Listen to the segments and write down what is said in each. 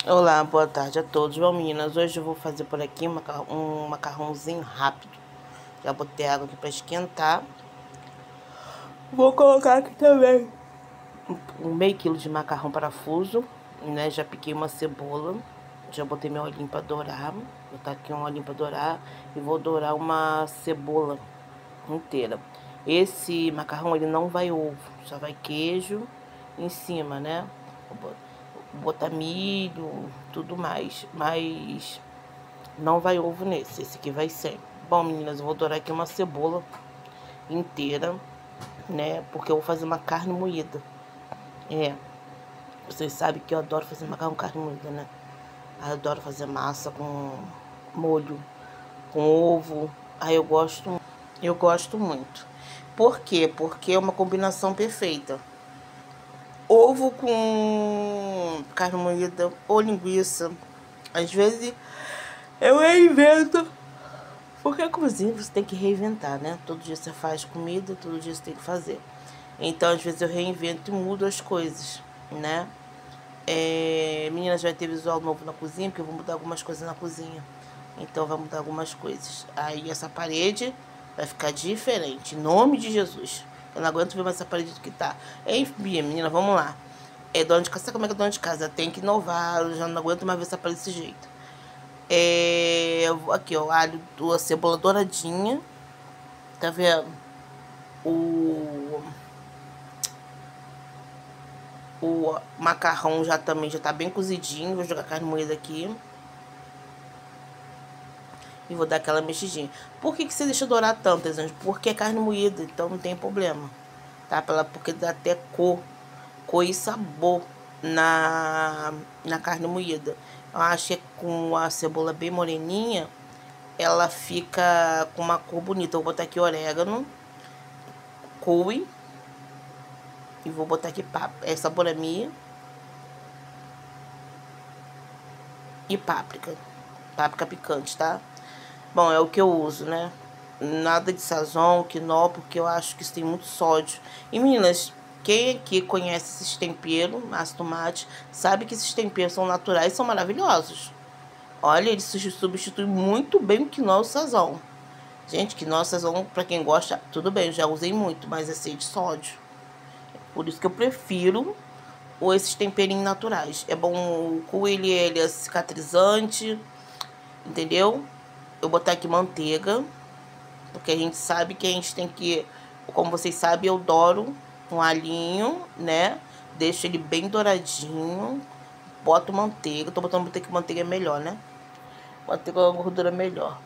Olá, boa tarde a todos. Bom, meninas, hoje eu vou fazer por aqui um macarrãozinho rápido. Já botei água aqui pra esquentar. Vou colocar aqui também um meio quilo de macarrão parafuso, né? Já piquei uma cebola. Já botei meu olhinho pra dourar. Vou botar aqui um olhinho pra dourar. E vou dourar uma cebola inteira. Esse macarrão, ele não vai ovo. Só vai queijo em cima, né? Vou botar milho, tudo mais. Mas não vai ovo nesse. Esse aqui vai sem. Bom, meninas, eu vou dourar aqui uma cebola inteira, né? Porque eu vou fazer uma carne moída. Vocês sabem que eu adoro fazer macarrão com carne moída, né? Eu adoro fazer massa com molho, com ovo. Aí eu gosto muito. Por quê? Porque é uma combinação perfeita. Ovo com carne moída ou linguiça. Às vezes eu reinvento. Porque a cozinha você tem que reinventar, né? Todo dia você faz comida, todo dia você tem que fazer. Então, às vezes eu reinvento e mudo as coisas, né? Meninas, vai ter visual novo na cozinha, porque eu vou mudar algumas coisas na cozinha. Então, vai mudar algumas coisas. Aí, essa parede vai ficar diferente. Em nome de Jesus. Eu não aguento ver mais essa parede do que tá. Enfim, menina, vamos lá. Dona de casa, sabe como é que é dona de casa? Tem que inovar. Eu já não aguento mais ver essa parede desse jeito. Aqui, ó, alho, a cebola douradinha. Tá vendo? O macarrão já tá bem cozidinho. Vou jogar carne moída aqui. E vou dar aquela mexidinha. Por que você deixa dourar tanto, gente? Porque é carne moída, então não tem problema. Tá? Porque dá até cor e sabor na carne moída. Eu acho que com a cebola bem moreninha, ela fica com uma cor bonita. Eu vou botar aqui orégano, couve. E vou botar aqui saborami e páprica. Páprica picante, tá? Bom, é o que eu uso, né? Nada de sazon, quinó, porque eu acho que isso tem muito sódio. E meninas, quem aqui conhece esses temperos, massa, tomate, sabe que esses temperos são naturais e são maravilhosos. Olha, eles substituem muito bem o quinó e o sazon. Gente, quinó e sazon, pra quem gosta, tudo bem, eu já usei muito, mas é cheio de sódio. Por isso que eu prefiro esses temperinhos naturais. É bom, o coelho, ele é cicatrizante, entendeu? Eu vou botar aqui manteiga, porque a gente sabe que a gente tem que, como vocês sabem, eu douro um alhinho, né? Deixo ele bem douradinho, boto manteiga. Tô botando manteiga é melhor, né? Manteiga é uma gordura melhor.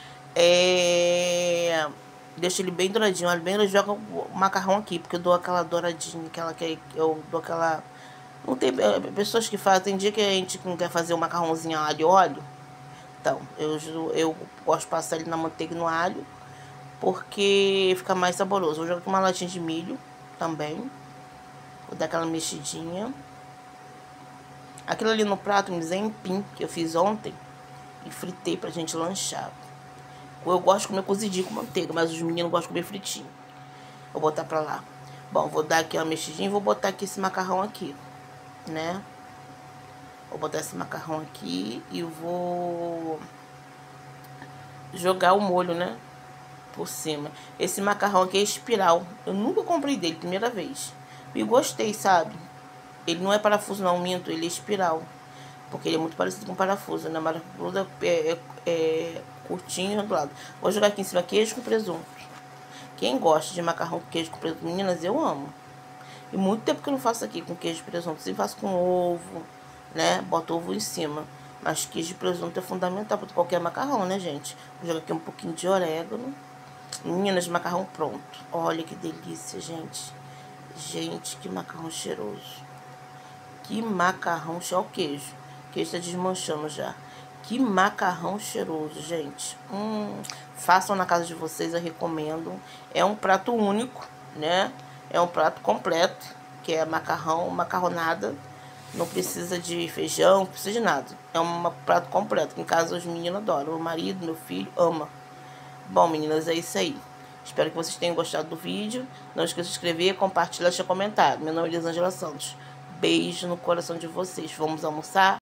Deixo ele bem douradinho, olha, bem douradinho, joga o macarrão aqui, porque eu dou aquela douradinha, eu dou aquela... Não tem pessoas que fazem, tem dia que a gente não quer fazer o macarrãozinho a alho e óleo. Então, eu gosto de passar ele na manteiga e no alho, porque fica mais saboroso. Vou jogar aqui uma latinha de milho também. Vou dar aquela mexidinha. Aquilo ali no prato, me dizer empim, que eu fiz ontem e fritei pra gente lanchar. Eu gosto de comer cozidinho com manteiga, mas os meninos gostam de comer fritinho. Vou botar pra lá. Bom, vou dar aqui uma mexidinha e vou botar aqui esse macarrão aqui, né? Vou botar esse macarrão aqui e vou jogar o molho, né? Por cima. Esse macarrão aqui é espiral. Eu nunca comprei dele, primeira vez. E gostei, sabe? Ele não é parafuso não, minto, ele é espiral. Porque ele é muito parecido com parafuso, né? Parafuso é curtinho do lado. Vou jogar aqui em cima queijo com presunto. Quem gosta de macarrão com queijo com presunto, meninas, eu amo. E muito tempo que eu não faço aqui com queijo e presunto. Sempre faço com ovo, né? Boto ovo em cima. Mas queijo e presunto é fundamental para qualquer macarrão, né, gente? Vou jogar aqui um pouquinho de orégano. Meninas, macarrão pronto. Olha que delícia, gente. Gente, que macarrão cheiroso. Que macarrão cheiroso. Olha o queijo. O queijo tá desmanchando já. Que macarrão cheiroso, gente. Façam na casa de vocês, eu recomendo. É um prato único, né? É um prato completo, que é macarrão, macarronada. Não precisa de feijão, não precisa de nada. É um prato completo, que em casa os meninos adoram. Meu marido, meu filho, ama. Bom, meninas, é isso aí. Espero que vocês tenham gostado do vídeo. Não esqueça de se inscrever, compartilhar e deixar comentário. Meu nome é Elisângela Santos. Beijo no coração de vocês. Vamos almoçar?